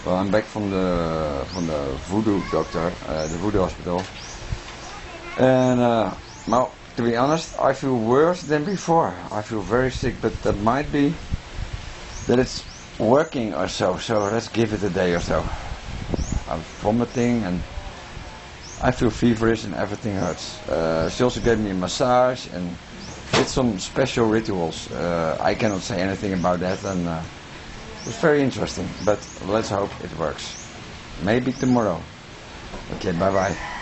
Well, I'm back from the voodoo doctor, the voodoo hospital, and well, to be honest, I feel worse than before. I feel very sick, but that might be that it's working or so. So let's give it a day or so. I'm vomiting and I feel feverish and everything hurts. She also gave me a massage and did some special rituals. I cannot say anything about that, and it was very interesting, but let's hope it works. Maybe tomorrow. Okay, bye bye.